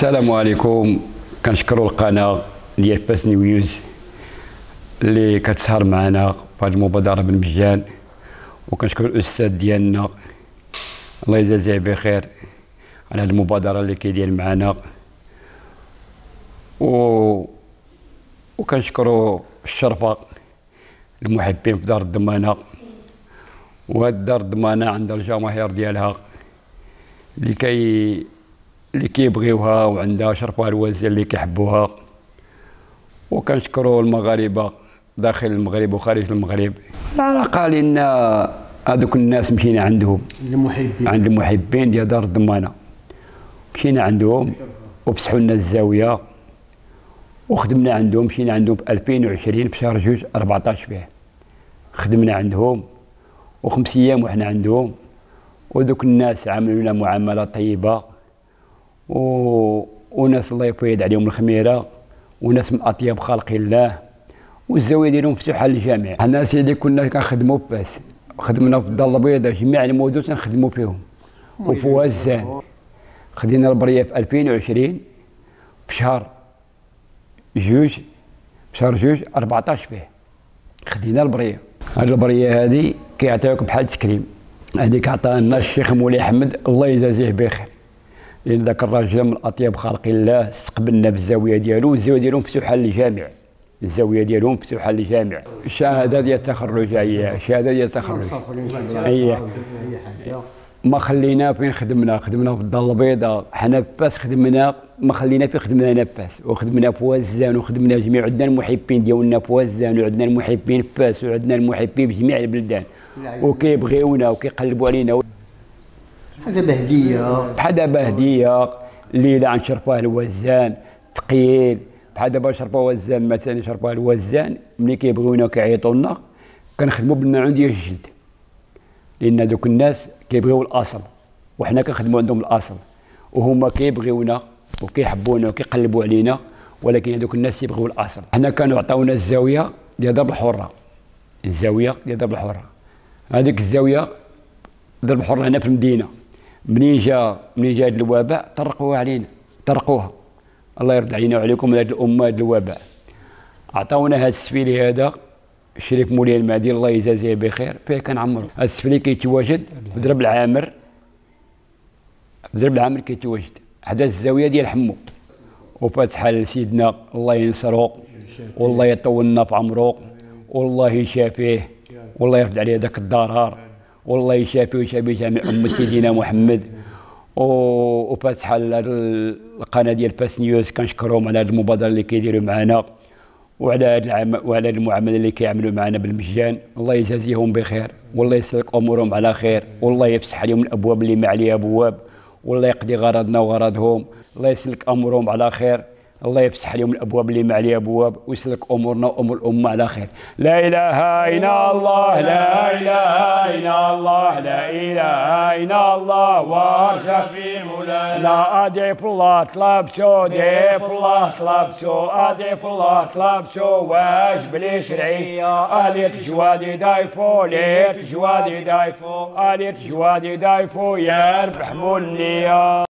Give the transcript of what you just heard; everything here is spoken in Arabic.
السلام عليكم. كنشكروا القناه ديال فاس نيوز اللي كتسهر معنا في هذه المبادره بالمجان، وكنشكر الاستاذ ديالنا الله يجازيه بخير على هذه المبادره اللي كيدير معنا، وكنشكروا الشرفه المحبين في دار الدمانه. وهاد دار الدمانه عندها الجماهير ديالها اللي كيبغيوها، وعندها شرفها الوالدين اللي كيحبوها. وكنشكروا المغاربه داخل المغرب وخارج المغرب. العلاقه لان هذوك الناس مشينا عندهم عند المحبين ديال دار الدمانه، مشينا عندهم وفسحوا لنا الزاويه وخدمنا عندهم. مشينا عندهم في 2020 في شهر 2 14 فيه خدمنا عندهم، و5 ايام وحنا عندهم. ودوك الناس عملوا لنا معامله طيبه، وناس الله يفيض عليهم الخميره، وناس من اطيب خلق الله، والزاويه ديالهم مفتوحه للجميع. حنا سيدي كنا كنخدموا في فاس، خدمنا في الدار البيضاء، جميع المدن تنخدموا فيهم، وفي وزان خدينا البريه في 2020 في شهر 2 14 فيه خدينا البريه. هاد البريه هذه كيعطيوك بحال تكريم، هذيك عطاها لنا الشيخ مولاي احمد الله يجازيه بخير، لان ذاك الراجل من اطيب خلق الله استقبلنا بالزاويه ديالو، والزاويه ديالهم مفتوحه للجميع، الزاويه ديالهم مفتوحه للجميع. الشهاده ديال التخرج هي شهاده ديال التخرج، هي ما خلينا فين خدمنا في الدار البيضاء. حنا في فاس خدمنا، ما خلينا فين خدمنا هنا في فاس، وخدمنا في وزان، وخدمنا جميع. عندنا المحبين ديالنا في وزان، وعندنا المحبين في فاس، وعندنا المحبين في جميع البلدان، وكيبغيونا وكيقلبوا علينا. بحال دابا هديه الليله عن شرفه الوزان ثقيل، بحال دابا شرفه وزان مثلا، شرفه الوزان ملي كيبغيونا وكيعيطوا لنا كنخدموا بالماعون ديال الجلد، لان دوك الناس كيبغيو الاصل، وحنا كنخدموا عندهم الاصل، وهما كيبغيونا وكيحبونا وكيقلبوا علينا، ولكن هذوك الناس يبغيو الاصل. حنا كانوا عطاونا الزاويه ديال درب الحره، الزاويه ديال درب الحره، هذيك الزاويه درب الحره هنا في المدينه. منين جا هذا الوباء طرقوها علينا، طرقوها الله يرد علينا وعليكم هذه الامه. هذا الوباء عطاونا هذا السفيلي هذا الشريف مولاي المهدي الله يجازيه بخير، فيه كنعمرو. هذا السفلي كيتواجد في درب العامر، كيتواجد حدا الزاويه ديال حمو، وفاتحه لسيدنا الله ينصرو والله يطولنا في عمرو، والله يشافيه والله يرد عليه ذاك الضرر، والله يشافيه ويشافي جميع ام سيدنا محمد. وفاتحه القناه ديال فاس نيوز، كنشكرهم على هذه المبادره اللي كيديروا معنا، وعلى المعامله اللي كيعملوا معنا بالمجان. الله يجازيهم بخير، والله يسلك امورهم على خير، والله يفسح عليهم الابواب اللي ما عليها ابواب، والله يقضي غرضنا وغرضهم. الله يسلك امورهم على خير، الله يفسح عليهم الابواب اللي ما عليها ابواب، ويسلك امورنا وامور الامه على خير. لا اله الا الله، لا اله الا الله، لا اله الا الله، وشفي مولانا. اضيف الله طلبتو، ضيف الله طلبتو، اضيف الله طلبتو، واجب لي شرعيه. اليت جوادي ضيفو، ليت جوادي ضيفو، اليت جوادي ضيفو، يا ربح موليا.